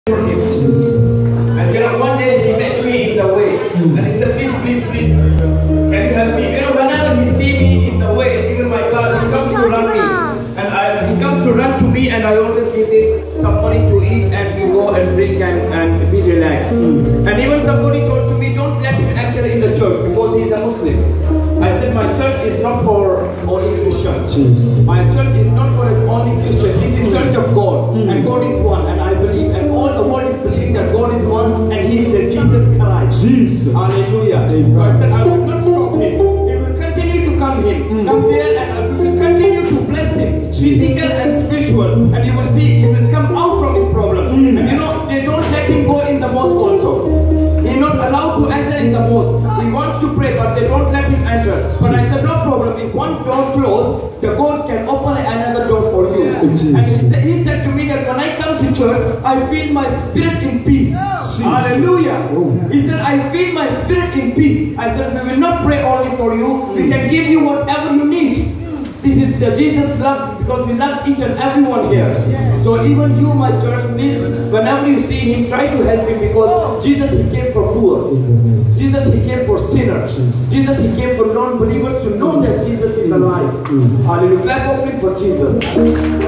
And one day he met me in the way, and he said, please, can you help me? Whenever he see me in the way, even my car, he comes to run me. And he comes to run to me, and I always give him some money to eat and to go and drink and be relaxed. And even somebody told to me, don't let him enter in the church because he's a Muslim. I said, my church is not for only Christians. My church is not for only Christians. It's the church of God. And God is one. And I believe, and all the world is believing that God is one, and He is the Jesus Christ. Jesus. Hallelujah. So I said, I will not stop Him. He will continue to come here, and I will continue to bless Him, physical and spiritual. And you will see, He will come out from His problem. And they don't let Him go in the mosque also. He's not allowed to enter in the mosque. He wants to pray, but they don't let him enter. But I said, no problem. If one door closed, the God can open another door for you. And he said to me that when I come to church, I feel my spirit in peace. Hallelujah. He said, I feel my spirit in peace. I said, we will not pray only for you. We can give you whatever you need. This is the Jesus love, because we love each and everyone here. So even you, my church, please, whenever you see him, try to help him, because Jesus, he came for poor. Jesus, he came for sinners. Jesus, he came for non-believers to know that Jesus is alive. Hallelujah. Clap offering for Jesus.